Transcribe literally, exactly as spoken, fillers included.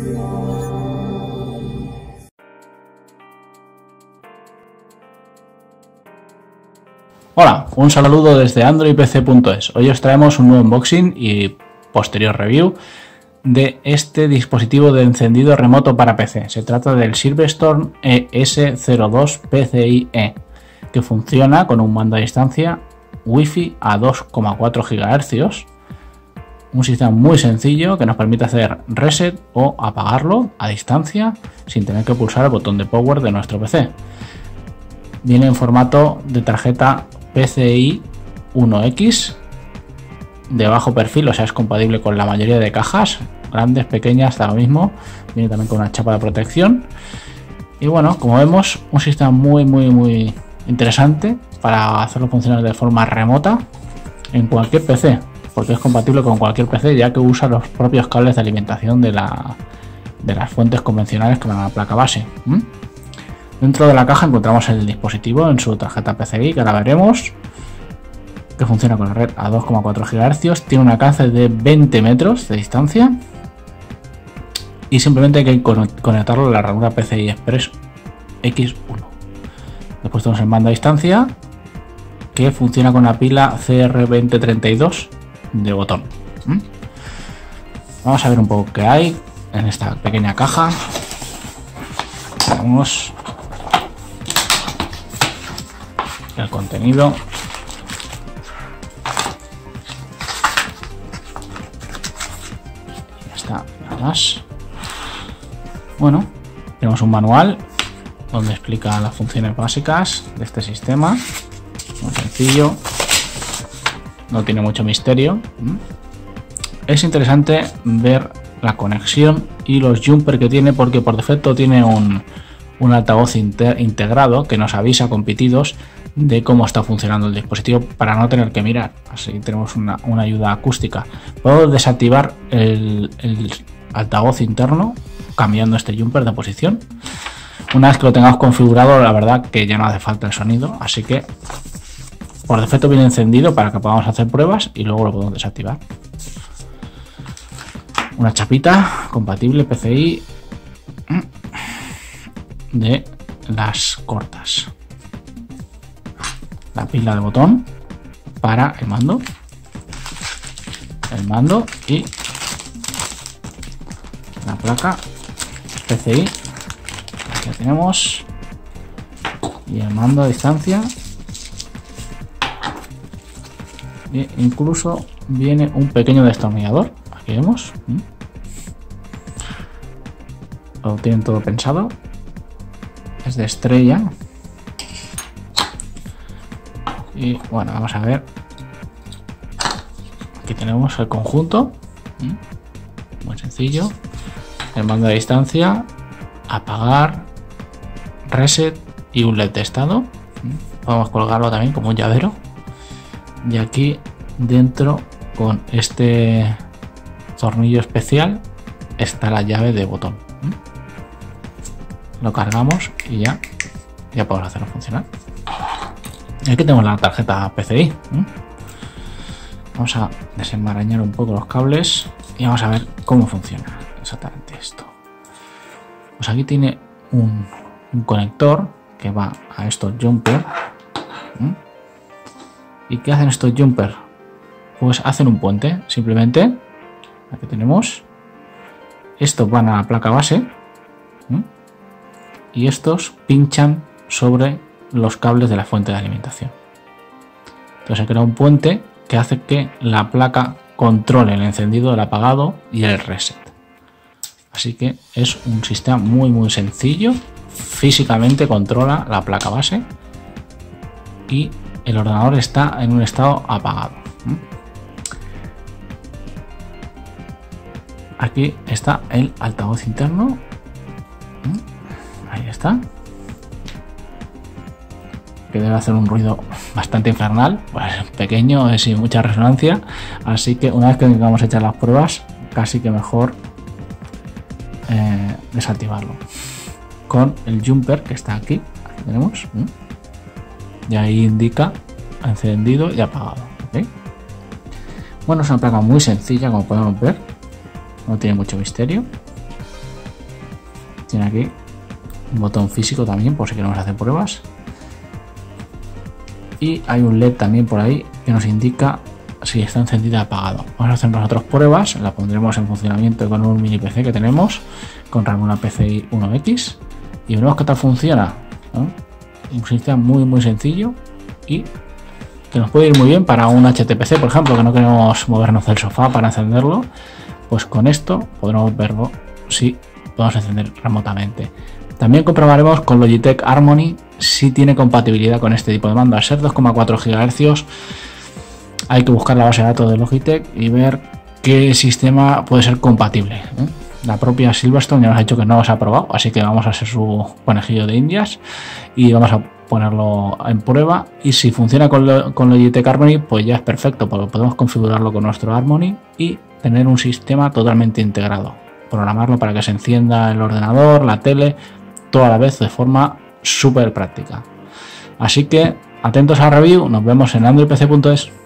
Hola, un saludo desde android p c punto es. Hoy os traemos un nuevo unboxing y posterior review de este dispositivo de encendido remoto para P C. Se trata del Silverstone E S cero dos P C I E, que funciona con un mando a distancia Wi-Fi a dos coma cuatro gigahercios. Un sistema muy sencillo que nos permite hacer reset o apagarlo a distancia sin tener que pulsar el botón de power de nuestro P C. Viene en formato de tarjeta P C I uno X de bajo perfil, o sea, es compatible con la mayoría de cajas, grandes, pequeñas, hasta lo mismo. Viene también con una chapa de protección. Y bueno, como vemos, un sistema muy, muy, muy interesante para hacerlo funcionar de forma remota en cualquier P C, porque es compatible con cualquier P C, ya que usa los propios cables de alimentación de, la, de las fuentes convencionales que van a la placa base. ¿Mm? Dentro de la caja encontramos el dispositivo en su tarjeta P C I, que ahora veremos, que funciona con la red a dos coma cuatro gigahercios, tiene un alcance de veinte metros de distancia y simplemente hay que conectarlo a la ranura P C I Express X uno. Después tenemos el mando a distancia, que funciona con la pila C R veinte treinta y dos de botón. ¿Mm? Vamos a ver un poco qué hay en esta pequeña caja. Tenemos el contenido. Ya está, nada más. Bueno, tenemos un manual donde explica las funciones básicas de este sistema. Muy sencillo, no tiene mucho misterio. Es interesante ver la conexión y los jumper que tiene, porque por defecto tiene un, un altavoz inter, integrado que nos avisa con pitidos de cómo está funcionando el dispositivo para no tener que mirar. Así tenemos una, una ayuda acústica. Puedo desactivar el, el altavoz interno cambiando este jumper de posición. Una vez que lo tengamos configurado, la verdad que ya no hace falta el sonido, así que por defecto viene encendido para que podamos hacer pruebas y luego lo podemos desactivar. Una chapita compatible P C I de las cortas. La pila de botón para el mando, el mando y la placa P C I. Aquí la tenemos, y el mando a distancia, e incluso viene un pequeño destornillador. Aquí vemos, lo tienen todo pensado, es de estrella. Y bueno, vamos a ver, aquí tenemos el conjunto, muy sencillo, el mando a distancia, apagar, reset y un L E D de estado. Podemos colgarlo también como un llavero, y aquí dentro con este tornillo especial está la llave de botón. Lo cargamos y ya, ya podemos hacerlo funcionar. Y aquí tenemos la tarjeta P C I. Vamos a desenmarañar un poco los cables y vamos a ver cómo funciona exactamente esto. Pues aquí tiene un, un conector que va a estos jumper. ¿Y qué hacen estos jumper? Pues hacen un puente, simplemente. Aquí tenemos. Estos van a la placa base y estos pinchan sobre los cables de la fuente de alimentación. Entonces se crea un puente que hace que la placa controle el encendido, el apagado y el reset. Así que es un sistema muy muy sencillo. Físicamente controla la placa base y el ordenador está en un estado apagado. Aquí está el altavoz interno. Ahí está. Que debe hacer un ruido bastante infernal, pues pequeño, sin mucha resonancia. Así que una vez que tengamos hechas las pruebas, casi que mejor eh, desactivarlo. Con el jumper que está aquí, aquí tenemos. Y ahí indica encendido y apagado. ¿Okay? Bueno, es una placa muy sencilla, como podemos ver. No tiene mucho misterio. Tiene aquí un botón físico también por si queremos hacer pruebas. Y hay un L E D también por ahí que nos indica si está encendido o apagado. Vamos a hacer nosotros pruebas, la pondremos en funcionamiento con un mini P C que tenemos, con RAM una P C I uno X, y veremos qué tal funciona, ¿no? Un sistema muy muy sencillo y que nos puede ir muy bien para un H T P C, por ejemplo, que no queremos movernos del sofá para encenderlo. Pues con esto podremos verlo si podemos encender remotamente. También comprobaremos con Logitech Harmony si tiene compatibilidad con este tipo de mando. Al ser dos coma cuatro gigahercios hay que buscar la base de datos de Logitech y ver qué sistema puede ser compatible, ¿eh? La propia Silverstone ya nos ha dicho que no los ha probado, así que vamos a hacer su conejillo de indias y vamos a ponerlo en prueba. Y si funciona con, lo, con Logitech Harmony, pues ya es perfecto, porque podemos configurarlo con nuestro Harmony y tener un sistema totalmente integrado. Programarlo para que se encienda el ordenador, la tele, toda la vez de forma súper práctica. Así que atentos al review, nos vemos en android p c punto es.